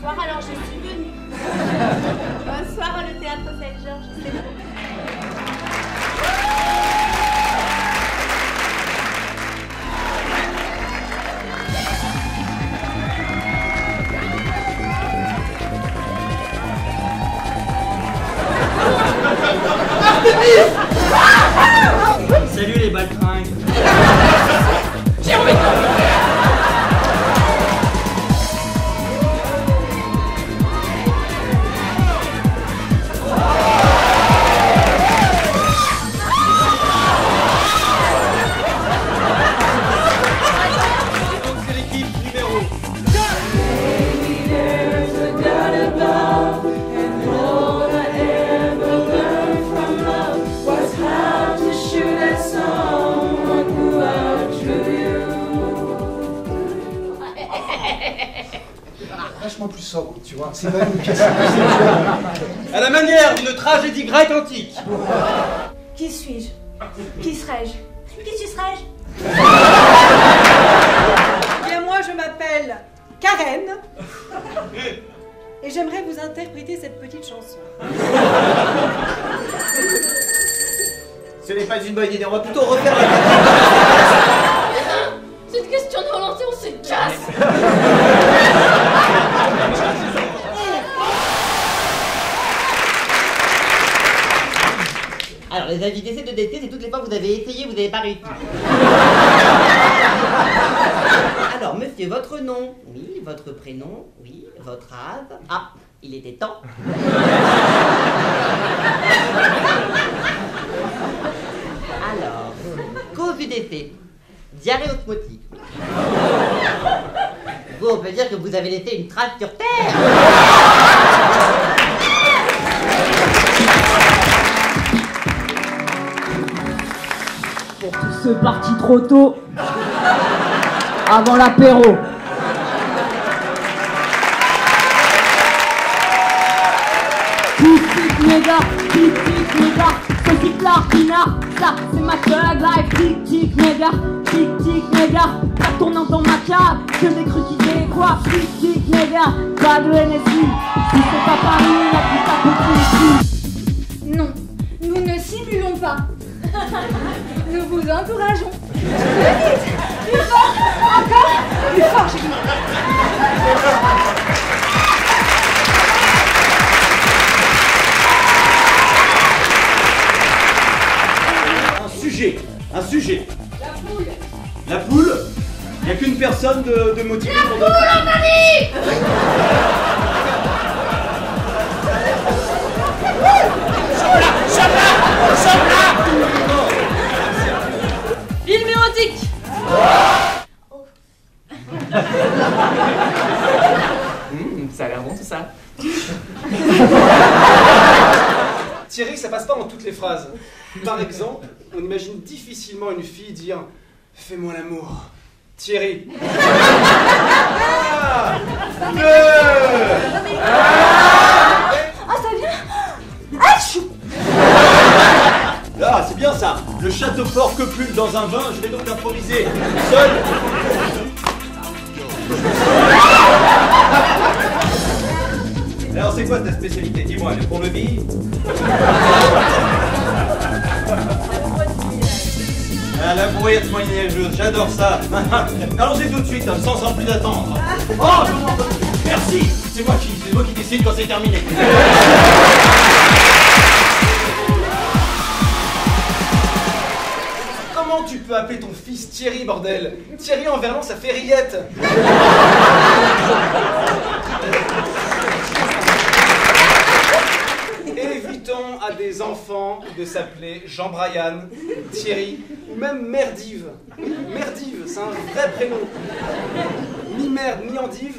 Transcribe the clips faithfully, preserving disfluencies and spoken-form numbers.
Bonsoir, alors je suis venue. Bonsoir, le théâtre Saint-Georges, c'est bon. Salut les baltringues. J'ai envie de Donc c'est l'équipe numéro Vachement plus sobre, tu vois. C'est quand même une pièce. à la manière d'une tragédie grecque antique. Qui suis-je? Qui serais-je? Qui tu serais-je? Eh bien, moi, je m'appelle Karen. Et j'aimerais vous interpréter cette petite chanson. Ce n'est pas une bonne idée, on va plutôt refaire la... C'est une question de volonté, on se casse. Alors, les avis d'essai de D T, c'est toutes les fois que vous avez essayé, vous n'avez pas réussi. Alors, monsieur, votre nom? Oui. Votre prénom? Oui. Votre âge? Ah, il était temps. Alors, cause du décès. Diarrhée osmotique. Vous, on peut dire que vous avez laissé une trace sur Terre. Pour tous ceux partis trop tôt, avant l'apéro. Tic tic méga, tic tic méga, ce tic là, pinard, ça c'est ma thug life. Tic tic méga, tic tic méga, ça tourne dans ma cave, que des crues qui décoiffent. Tic tic méga, pas de N S I, si c'est pas Paris, la putain qu'on Non, nous ne simulons pas. Nous vous encourageons. Plus vite, plus fort, encore plus fort, j'ai dit. Un sujet, un sujet. La poule. La poule. Il n'y a qu'une personne de, de motivée pour... La poule en Italie. Film érotique. Mmh, ça a l'air bon tout ça. Thierry, ça passe pas dans toutes les phrases. Par exemple, on imagine difficilement une fille dire « Fais-moi l'amour, Thierry ». Ah, Ah, ça vient. Achou. Ah, c'est bien ça. Le château fort copule dans un vin, je vais donc improviser seul. Alors, c'est quoi ta spécialité? Dis-moi, le pont-levis? Ah, la brouillette moyenâgeuse, j'adore ça. Allons-y tout de suite, sans sans plus attendre. Oh, je m'en... Merci. C'est moi qui, c'est moi qui décide quand c'est terminé. comment tu peux appeler ton fils Thierry, bordel? Thierry en verlan, ça fait rillette. Évitons à des enfants de s'appeler Jean-Brian, Thierry, ou même Merdive. Merdive, c'est un vrai prénom. Ni merde, ni endive.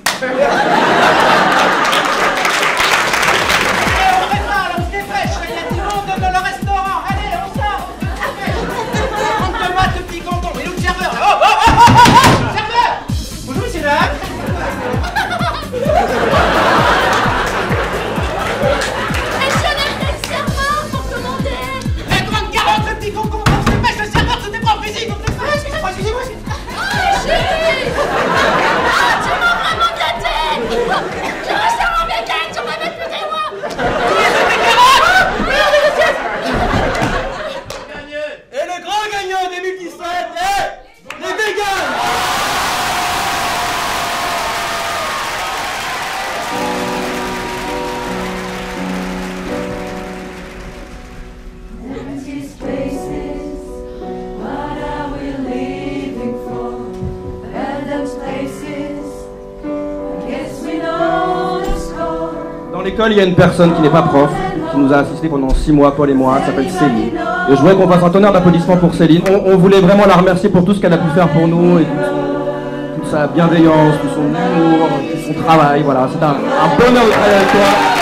On prépare, là, on se dépêche, il y a du monde dans le restaurant. Allez, on sort, on se dépêche. Prends tomate, petit canton, et où le serveur là? Oh, oh, oh, oh, oh, oh, serveur! Bonjour, monsieur là. Actionnaire serveur pour commander. La grande carotte, le petit concombre, on se dépêche, le serveur se déprend en cuisine, on se dépêche. Excusez-moi, excusez-moi. Oh, chérie! Ah, tu m'as vraiment gâté! l'école, il y a une personne qui n'est pas prof, qui nous a assisté pendant six mois, Paul et moi, elle s'appelle Céline. Et je voudrais qu'on fasse un tonnerre d'applaudissements pour Céline. On, on voulait vraiment la remercier pour tout ce qu'elle a pu faire pour nous, et tout son, toute sa bienveillance, tout son humour, tout son travail. Voilà, c'est un, un bonheur de travailler avec toi.